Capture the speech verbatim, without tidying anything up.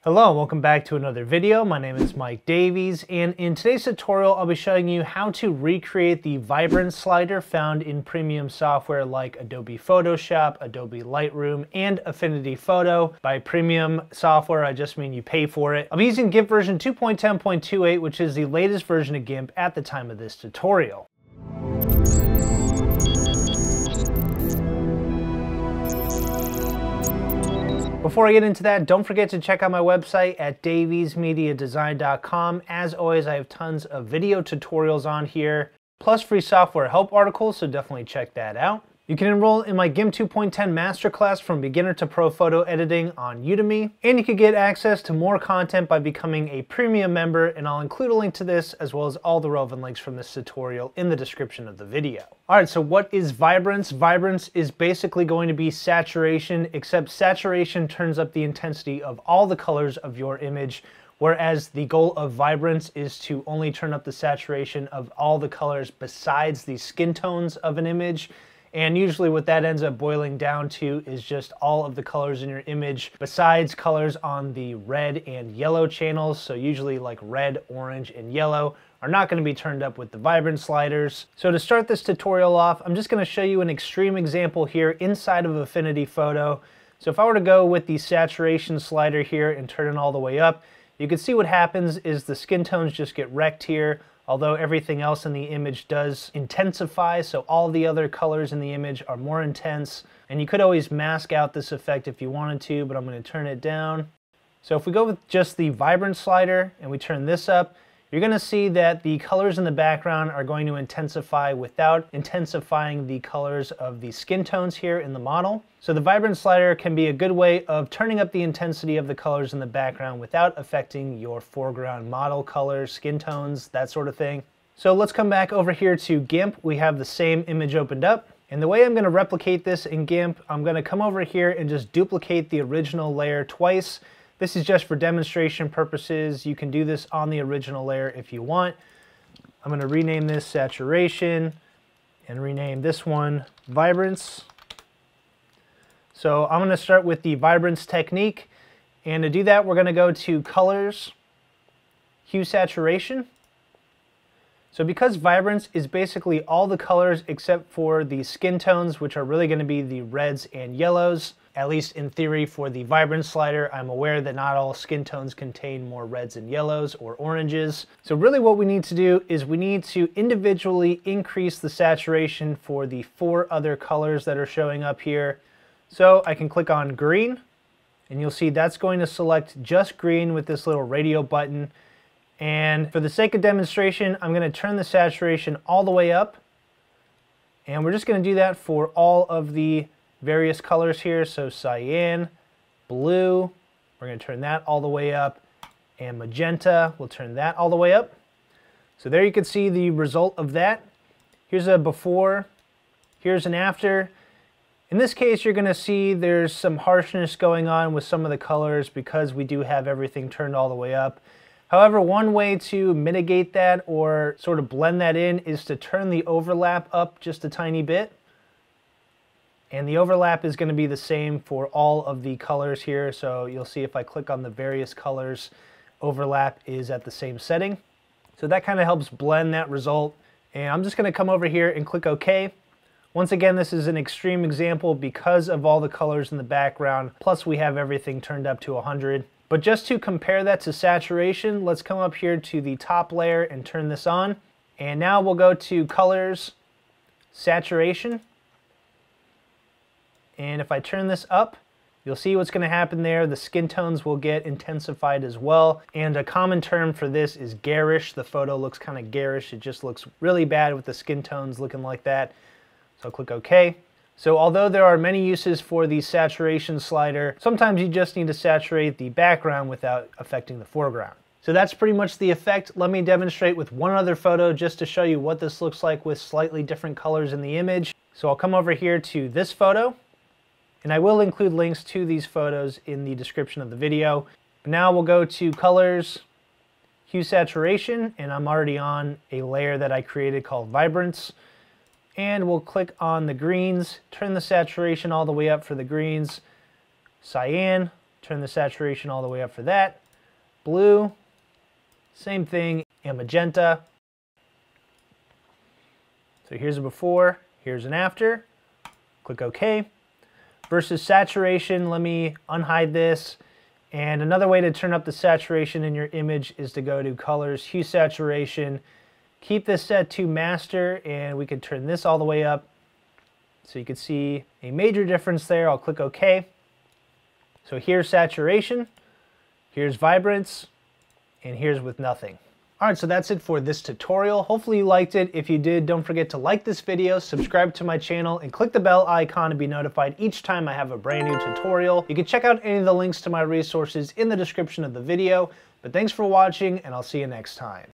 Hello and welcome back to another video. My name is Mike Davies, and in today's tutorial I'll be showing you how to recreate the Vibrance slider found in premium software like Adobe Photoshop, Adobe Lightroom, and Affinity Photo. By premium software I just mean you pay for it. I'm using GIMP version two point ten point two eight, which is the latest version of GIMP at the time of this tutorial. Before I get into that, don't forget to check out my website at davies media design dot com. As always, I have tons of video tutorials on here, plus free software help articles, so definitely check that out. You can enroll in my GIMP two point ten Masterclass from beginner to pro photo editing on Udemy, and you can get access to more content by becoming a premium member, and I'll include a link to this as well as all the relevant links from this tutorial in the description of the video. Alright, so what is Vibrance? Vibrance is basically going to be saturation, except saturation turns up the intensity of all the colors of your image, whereas the goal of Vibrance is to only turn up the saturation of all the colors besides the skin tones of an image. And usually what that ends up boiling down to is just all of the colors in your image besides colors on the red and yellow channels. So usually like red, orange, and yellow are not going to be turned up with the Vibrance sliders. So to start this tutorial off, I'm just going to show you an extreme example here inside of Affinity Photo. So if I were to go with the saturation slider here and turn it all the way up, you can see what happens is the skin tones just get wrecked here. Although everything else in the image does intensify, so all the other colors in the image are more intense. And you could always mask out this effect if you wanted to, but I'm going to turn it down. So if we go with just the Vibrance slider and we turn this up, you're going to see that the colors in the background are going to intensify without intensifying the colors of the skin tones here in the model. So the Vibrance slider can be a good way of turning up the intensity of the colors in the background without affecting your foreground model colors, skin tones, that sort of thing. So let's come back over here to GIMP. We have the same image opened up. And the way I'm going to replicate this in GIMP, I'm going to come over here and just duplicate the original layer twice. This is just for demonstration purposes. You can do this on the original layer if you want. I'm going to rename this Saturation and rename this one Vibrance. So I'm going to start with the Vibrance technique, and to do that we're going to go to Colors, Hue Saturation. So because Vibrance is basically all the colors except for the skin tones, which are really going to be the reds and yellows, at least in theory for the Vibrance slider. I'm aware that not all skin tones contain more reds and yellows or oranges. So really what we need to do is we need to individually increase the saturation for the four other colors that are showing up here. So I can click on green, and you'll see that's going to select just green with this little radio button. And for the sake of demonstration, I'm going to turn the saturation all the way up. And we're just going to do that for all of the various colors here. So cyan, blue, we're going to turn that all the way up. And magenta, we'll turn that all the way up. So there you can see the result of that. Here's a before, here's an after. In this case, you're going to see there's some harshness going on with some of the colors because we do have everything turned all the way up. However, one way to mitigate that or sort of blend that in is to turn the overlap up just a tiny bit. And the overlap is going to be the same for all of the colors here. So you'll see if I click on the various colors, overlap is at the same setting. So that kind of helps blend that result. And I'm just going to come over here and click OK. Once again, this is an extreme example because of all the colors in the background, plus we have everything turned up to one hundred. But just to compare that to saturation, let's come up here to the top layer and turn this on. And now we'll go to Colors, Saturation. And if I turn this up, you'll see what's going to happen there. The skin tones will get intensified as well. And a common term for this is garish. The photo looks kind of garish. It just looks really bad with the skin tones looking like that. So I'll click OK. So although there are many uses for the saturation slider, sometimes you just need to saturate the background without affecting the foreground. So that's pretty much the effect. Let me demonstrate with one other photo just to show you what this looks like with slightly different colors in the image. So I'll come over here to this photo, and I will include links to these photos in the description of the video. But now we'll go to Colors, Hue Saturation, and I'm already on a layer that I created called Vibrance. And we'll click on the greens, turn the saturation all the way up for the greens, cyan, Turn the saturation all the way up for that. Blue, same thing, and magenta. So here's a before, here's an after. Click OK. Versus saturation, let me unhide this. And another way to turn up the saturation in your image is to go to Colors, Hue Saturation. Keep this set to Master, and we can turn this all the way up. So you can see a major difference there. I'll click OK. So here's saturation, here's vibrance, and here's with nothing. All right, so that's it for this tutorial. Hopefully you liked it. If you did, don't forget to like this video, subscribe to my channel, and click the bell icon to be notified each time I have a brand new tutorial. You can check out any of the links to my resources in the description of the video. But thanks for watching, and I'll see you next time.